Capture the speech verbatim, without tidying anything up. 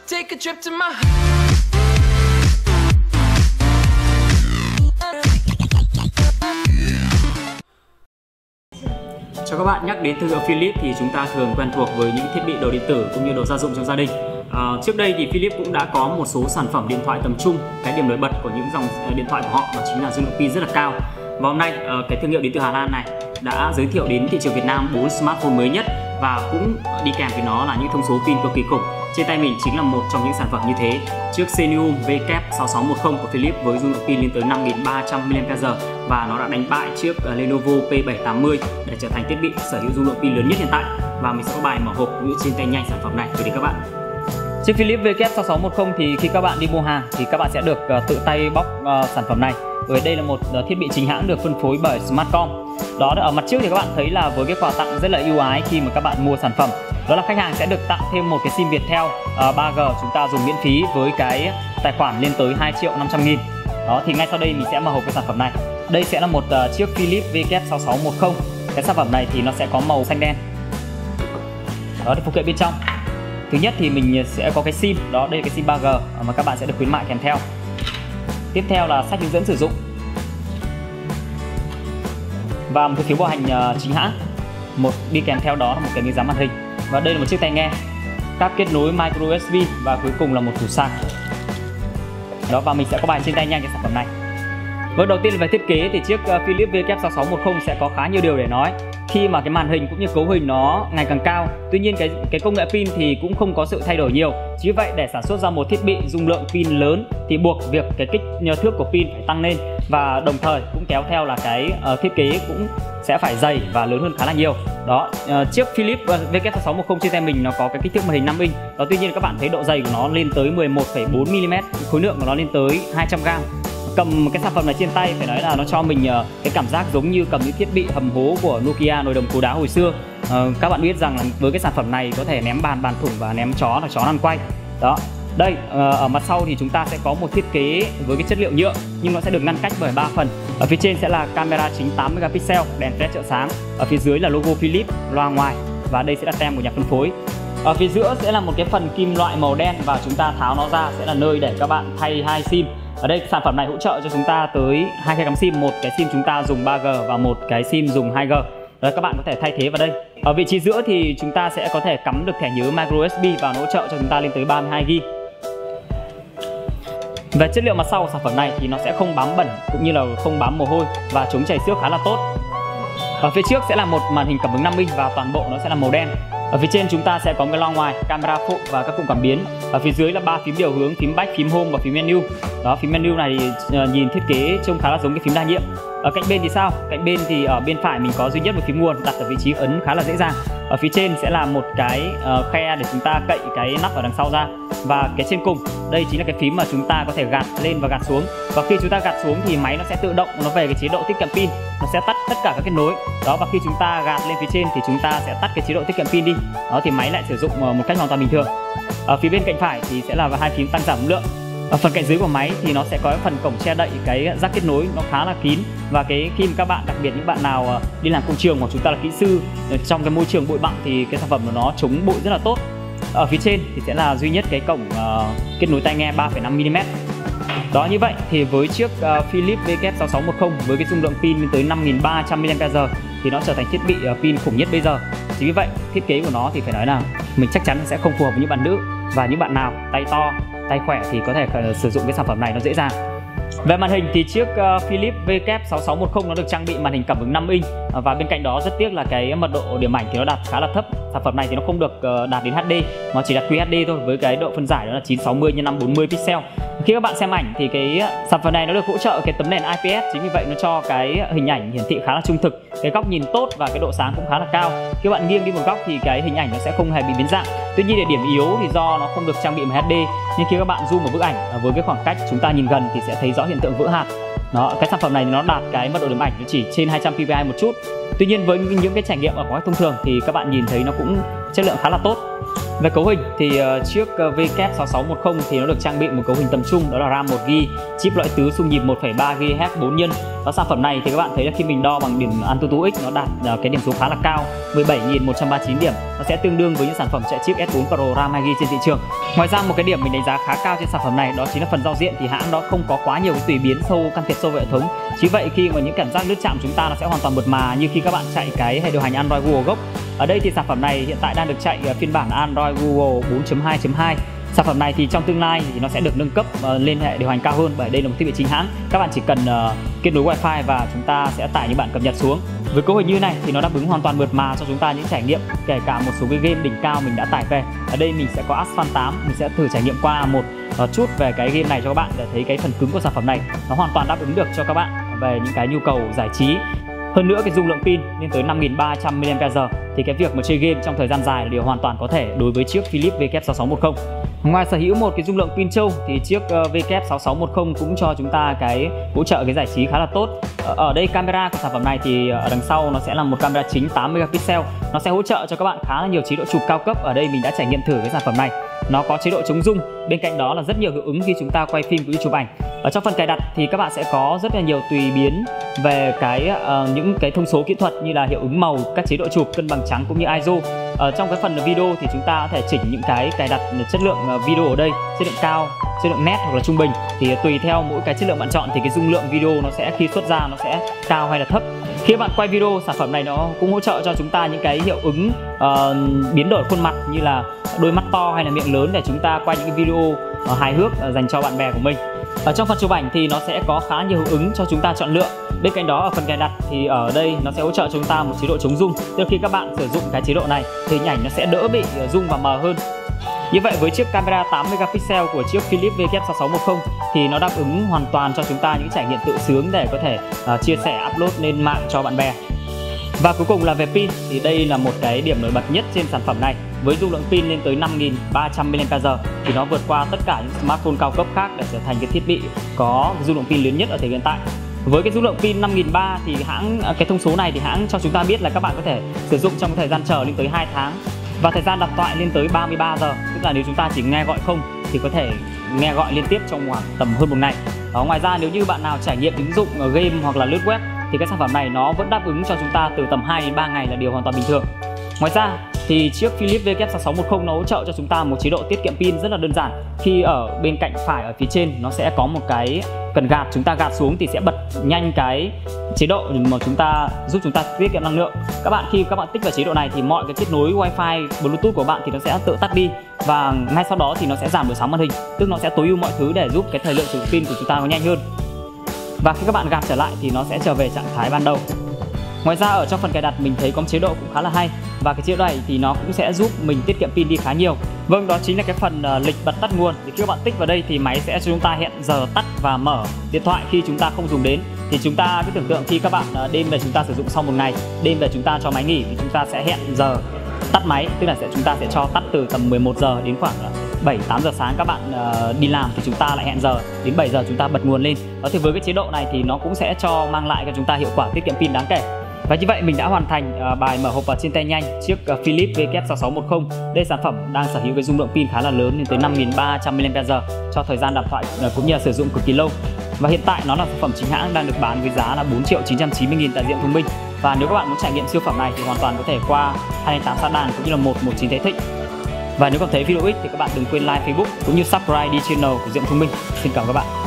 Take a trip to my... Chào các bạn, nhắc đến thương hiệu Philips thì chúng ta thường quen thuộc với những thiết bị đồ điện tử cũng như đồ gia dụng trong gia đình. À, trước đây thì Philips cũng đã có một số sản phẩm điện thoại tầm trung. Cái điểm nổi bật của những dòng điện thoại của họ đó chính là dung lượng pin rất là cao. Và hôm nay cái thương hiệu đến từ Hà Lan này đã giới thiệu đến thị trường Việt Nam bốn smartphone mới nhất và cũng đi kèm với nó là những thông số pin cực kỳ khủng. Trên tay mình chính là một trong những sản phẩm như thế. Chiếc Xenium V K sáu sáu một không của Philips với dung lượng pin lên tới năm nghìn ba trăm mi li am pe giờ và nó đã đánh bại chiếc Lenovo P bảy tám mươi để trở thành thiết bị sở hữu dung lượng pin lớn nhất hiện tại. Và mình sẽ có bài mở hộp cũng như trên tay nhanh sản phẩm này gửi đến các bạn. Chiếc Philips V K sáu sáu một không thì khi các bạn đi mua hàng thì các bạn sẽ được tự tay bóc sản phẩm này. Bởi đây là một thiết bị chính hãng được phân phối bởi Smartcom. Đó, ở mặt trước thì các bạn thấy là với cái quà tặng rất là ưu ái khi mà các bạn mua sản phẩm. Đó là khách hàng sẽ được tặng thêm một cái sim Viettel uh, ba G chúng ta dùng miễn phí với cái tài khoản lên tới hai triệu năm trăm nghìn. Đó, thì ngay sau đây mình sẽ mở hộp cái sản phẩm này. Đây sẽ là một uh, chiếc Philips V K sáu sáu một không. Cái sản phẩm này thì nó sẽ có màu xanh đen. Đó, thì phụ kiện bên trong. Thứ nhất thì mình sẽ có cái sim, đó đây là cái sim ba G mà các bạn sẽ được khuyến mại kèm theo. Tiếp theo là sách hướng dẫn sử dụng và một cái phiếu bảo hành uh, chính hãng. Một đi kèm theo đó là một cái miếng dán màn hình. Và đây là một chiếc tai nghe, các kết nối micro U S B và cuối cùng là một thủ sạc. Đó, và mình sẽ có bài trên tay nhanh cái sản phẩm này. Vâng, đầu tiên là về thiết kế thì chiếc uh, Philips V K sáu sáu một không sẽ có khá nhiều điều để nói. Khi mà cái màn hình cũng như cấu hình nó ngày càng cao, tuy nhiên cái cái công nghệ pin thì cũng không có sự thay đổi nhiều. Chỉ vậy để sản xuất ra một thiết bị dung lượng pin lớn thì buộc việc cái kích thước của pin phải tăng lên và đồng thời cũng kéo theo là cái uh, thiết kế cũng sẽ phải dày và lớn hơn khá là nhiều. Đó, uh, chiếc Philips V K sáu sáu một không trên tay mình nó có cái kích thước màn hình năm inch. Đó, tuy nhiên các bạn thấy độ dày của nó lên tới mười một phẩy bốn mi li mét, khối lượng của nó lên tới hai trăm gam. Cầm cái sản phẩm này trên tay phải nói là nó cho mình uh, cái cảm giác giống như cầm những thiết bị hầm hố của Nokia nồi đồng cối đá hồi xưa. Uh, các bạn biết rằng là với cái sản phẩm này có thể ném bàn bàn thủng và ném chó là chó ăn quay. Đó. Đây, uh, ở mặt sau thì chúng ta sẽ có một thiết kế với cái chất liệu nhựa nhưng nó sẽ được ngăn cách bởi ba phần. Ở phía trên sẽ là camera chính tám megapixel, đèn led trợ sáng. Ở phía dưới là logo Philips, loa ngoài và đây sẽ là tem của nhà phân phối. Ở phía giữa sẽ là một cái phần kim loại màu đen và chúng ta tháo nó ra sẽ là nơi để các bạn thay hai sim. Ở đây sản phẩm này hỗ trợ cho chúng ta tới hai cái cắm sim, một cái sim chúng ta dùng ba G và một cái sim dùng hai G. Đấy, các bạn có thể thay thế vào đây. Ở vị trí giữa thì chúng ta sẽ có thể cắm được thẻ nhớ micro U S B và nó hỗ trợ cho chúng ta lên tới ba mươi hai gi ga bai. Về chất liệu mặt sau của sản phẩm này thì nó sẽ không bám bẩn cũng như là không bám mồ hôi và chống chảy xước khá là tốt. Ở phía trước sẽ là một màn hình cảm ứng năm inch và toàn bộ nó sẽ là màu đen. Ở phía trên chúng ta sẽ có cái loa ngoài, camera phụ và các cụm cảm biến. Ở phía dưới là ba phím điều hướng, phím back, phím home và phím menu. Đó, phím menu này thì uh, nhìn thiết kế trông khá là giống cái phím đa nhiệm. Ở cạnh bên thì sao? Cạnh bên thì ở bên phải mình có duy nhất một phím nguồn đặt ở vị trí ấn khá là dễ dàng. Ở phía trên sẽ là một cái uh, khe để chúng ta cậy cái nắp ở đằng sau ra. Và cái trên cùng, đây chính là cái phím mà chúng ta có thể gạt lên và gạt xuống. Và khi chúng ta gạt xuống thì máy nó sẽ tự động nó về cái chế độ tiết kiệm pin, nó sẽ tắt tất cả các kết nối. Đó, và khi chúng ta gạt lên phía trên thì chúng ta sẽ tắt cái chế độ tiết kiệm pin đi. Đó, thì máy lại sử dụng một cách hoàn toàn bình thường. Ở phía bên cạnh phải thì sẽ là hai phím tăng giảm âm lượng. Ở phần cạnh dưới của máy thì nó sẽ có phần cổng che đậy cái rắc kết nối nó khá là kín và cái khi mà các bạn, đặc biệt những bạn nào đi làm công trường hoặc chúng ta là kỹ sư trong cái môi trường bụi bặm thì cái sản phẩm của nó chống bụi rất là tốt. Ở phía trên thì sẽ là duy nhất cái cổng uh, kết nối tai nghe ba phẩy năm mi li mét. Đó, như vậy thì với chiếc uh, Philips V K sáu sáu một không với cái dung lượng pin lên tới năm nghìn ba trăm mi li am pe giờ thì nó trở thành thiết bị uh, pin khủng nhất bây giờ. Chính vì vậy thiết kế của nó thì phải nói là mình chắc chắn sẽ không phù hợp với những bạn nữ, và những bạn nào tay to, tay khỏe thì có thể uh, sử dụng cái sản phẩm này nó dễ dàng. Về màn hình thì chiếc uh, Philips V K sáu sáu một không nó được trang bị màn hình cảm ứng năm inch uh, và bên cạnh đó rất tiếc là cái mật độ điểm ảnh thì nó đạt khá là thấp. Sản phẩm này thì nó không được uh, đạt đến H D, nó chỉ đạt Q H D thôi, với cái độ phân giải đó là chín sáu mươi nhân năm bốn mươi pixel. Khi các bạn xem ảnh thì cái sản phẩm này nó được hỗ trợ cái tấm nền I P S, chính vì vậy nó cho cái hình ảnh hiển thị khá là trung thực, cái góc nhìn tốt và cái độ sáng cũng khá là cao. Khi bạn nghiêng đi một góc thì cái hình ảnh nó sẽ không hề bị biến dạng. Tuy nhiên để điểm yếu thì do nó không được trang bị một H D, nhưng khi các bạn zoom một bức ảnh với cái khoảng cách chúng ta nhìn gần thì sẽ thấy rõ hiện tượng vỡ hạt. Đó, cái sản phẩm này nó đạt cái mật độ điểm ảnh nó chỉ trên hai trăm P P I một chút. Tuy nhiên với những cái trải nghiệm ở khoảng cách thông thường thì các bạn nhìn thấy nó cũng chất lượng khá là tốt. Về cấu hình thì uh, chiếc uh, vê ca sáu sáu một không thì nó được trang bị một cấu hình tầm trung, đó là RAM một gi ga bai, chip loại tứ xung nhịp một phẩy ba gi ga héc bốn nhân. Và sản phẩm này thì các bạn thấy là khi mình đo bằng điểm AnTuTu X nó đạt uh, cái điểm số khá là cao, mười bảy nghìn một trăm ba mươi chín điểm. Nó sẽ tương đương với những sản phẩm chạy chip S bốn Pro RAM hai gi ga bai trên thị trường. Ngoài ra một cái điểm mình đánh giá khá cao trên sản phẩm này đó chính là phần giao diện, thì hãng đó không có quá nhiều cái tùy biến sâu can thiệp sâu vào hệ thống. Chính vậy khi mà những cảm giác lướt chạm chúng ta nó sẽ hoàn toàn mượt mà như khi các bạn chạy cái hệ điều hành Android Google gốc. Ở đây thì sản phẩm này hiện tại đang được chạy phiên bản Android Google bốn chấm hai chấm hai. Sản phẩm này thì trong tương lai thì nó sẽ được nâng cấp uh, lên hệ điều hành cao hơn, bởi đây là một thiết bị chính hãng. Các bạn chỉ cần uh, kết nối Wi-Fi và chúng ta sẽ tải những bản cập nhật xuống. Với cấu hình như này thì nó đáp ứng hoàn toàn mượt mà cho chúng ta những trải nghiệm, kể cả một số cái game đỉnh cao mình đã tải về. Ở đây mình sẽ có Asphalt tám, mình sẽ thử trải nghiệm qua một uh, chút về cái game này cho các bạn để thấy cái phần cứng của sản phẩm này nó hoàn toàn đáp ứng được cho các bạn về những cái nhu cầu giải trí. Hơn nữa cái dung lượng pin lên tới năm nghìn ba trăm mi li am pe giờ thì cái việc mà chơi game trong thời gian dài là điều hoàn toàn có thể đối với chiếc Philips vê ca sáu sáu một không. Ngoài sở hữu một cái dung lượng pin trâu thì chiếc vê ca sáu sáu một không cũng cho chúng ta cái hỗ trợ cái giải trí khá là tốt. Ở đây camera của sản phẩm này thì ở đằng sau nó sẽ là một camera chính tám megapixel. Nó sẽ hỗ trợ cho các bạn khá là nhiều chế độ chụp cao cấp. Ở đây mình đã trải nghiệm thử cái sản phẩm này. Nó có chế độ chống rung, bên cạnh đó là rất nhiều hiệu ứng khi chúng ta quay phim cũng như chụp ảnh. Ở trong phần cài đặt thì các bạn sẽ có rất là nhiều tùy biến về cái uh, những cái thông số kỹ thuật như là hiệu ứng màu, các chế độ chụp, cân bằng trắng cũng như i ét o. Ở trong cái phần video thì chúng ta có thể chỉnh những cái cài đặt chất lượng video ở đây, chất lượng cao, chất lượng nét hoặc là trung bình, thì tùy theo mỗi cái chất lượng bạn chọn thì cái dung lượng video nó sẽ khi xuất ra nó sẽ cao hay là thấp. Khi bạn quay video, sản phẩm này nó cũng hỗ trợ cho chúng ta những cái hiệu ứng uh, biến đổi khuôn mặt như là đôi mắt to hay là miệng lớn để chúng ta quay những cái video uh, hài hước uh, dành cho bạn bè của mình. Ở trong phần chụp ảnh thì nó sẽ có khá nhiều hiệu ứng cho chúng ta chọn lựa. Bên cạnh đó ở phần cài đặt thì ở đây nó sẽ hỗ trợ cho chúng ta một chế độ chống rung. Tức là khi các bạn sử dụng cái chế độ này thì hình ảnh nó sẽ đỡ bị rung và mờ hơn. Như vậy với chiếc camera tám megapixel của chiếc Philips vê ca sáu sáu một không thì nó đáp ứng hoàn toàn cho chúng ta những trải nghiệm tự sướng để có thể uh, chia sẻ upload lên mạng cho bạn bè. Và cuối cùng là về pin thì đây là một cái điểm nổi bật nhất trên sản phẩm này. Với dung lượng pin lên tới năm nghìn ba trăm mi li am pe giờ thì nó vượt qua tất cả những smartphone cao cấp khác để trở thành cái thiết bị có dung lượng pin lớn nhất ở thời hiện tại. Với cái dung lượng pin năm nghìn ba trăm thì hãng cái thông số này thì hãng cho chúng ta biết là các bạn có thể sử dụng trong thời gian chờ lên tới hai tháng và thời gian đặt thoại lên tới ba mươi ba giờ, tức là nếu chúng ta chỉ nghe gọi không thì có thể nghe gọi liên tiếp trong khoảng tầm hơn một ngày. Đó, ngoài ra nếu như bạn nào trải nghiệm ứng dụng game hoặc là lướt web thì cái sản phẩm này nó vẫn đáp ứng cho chúng ta từ tầm hai đến ba ngày là điều hoàn toàn bình thường. Ngoài ra thì chiếc Philips vê ca sáu sáu một không nó hỗ trợ cho chúng ta một chế độ tiết kiệm pin rất là đơn giản. Khi ở bên cạnh phải ở phía trên nó sẽ có một cái cần gạt, chúng ta gạt xuống thì sẽ bật nhanh cái chế độ mà chúng ta giúp chúng ta tiết kiệm năng lượng. Các bạn khi các bạn tích vào chế độ này thì mọi cái kết nối Wi-Fi, Bluetooth của bạn thì nó sẽ tự tắt đi và ngay sau đó thì nó sẽ giảm độ sáng màn hình, tức nó sẽ tối ưu mọi thứ để giúp cái thời lượng sử dụng pin của chúng ta nó nhanh hơn. Và khi các bạn gạt trở lại thì nó sẽ trở về trạng thái ban đầu. Ngoài ra ở trong phần cài đặt mình thấy có một chế độ cũng khá là hay và cái chế độ này thì nó cũng sẽ giúp mình tiết kiệm pin đi khá nhiều. Vâng, đó chính là cái phần uh, lịch bật tắt nguồn. Thì khi các bạn tích vào đây thì máy sẽ cho chúng ta hẹn giờ tắt và mở điện thoại khi chúng ta không dùng đến. Thì chúng ta cứ tưởng tượng khi các bạn uh, đêm về chúng ta sử dụng sau một ngày, đêm về chúng ta cho máy nghỉ thì chúng ta sẽ hẹn giờ tắt máy, tức là sẽ chúng ta sẽ cho tắt từ tầm mười một giờ đến khoảng uh, bảy tám giờ sáng các bạn uh, đi làm thì chúng ta lại hẹn giờ đến bảy giờ chúng ta bật nguồn lên. Đó thì với cái chế độ này thì nó cũng sẽ cho mang lại cho chúng ta hiệu quả tiết kiệm pin đáng kể. Và như vậy mình đã hoàn thành uh, bài mở hộp và trên tay nhanh chiếc uh, Philips vê ca sáu sáu một không. Đây sản phẩm đang sở hữu cái dung lượng pin khá là lớn lên tới năm nghìn ba trăm mi li am pe giờ cho thời gian đàm thoại uh, cũng như là sử dụng cực kỳ lâu. Và hiện tại nó là sản phẩm chính hãng đang được bán với giá là bốn triệu chín trăm chín mươi nghìn tại Diệm Thông Minh. Và nếu các bạn muốn trải nghiệm siêu phẩm này thì hoàn toàn có thể qua hai tám Sa Đàn cũng như là một một chín Thái Thịnh. Và nếu cảm thấy video ích thì các bạn đừng quên like Facebook cũng như subscribe đi channel của Diệm Thông Minh. Xin cảm ơn các bạn.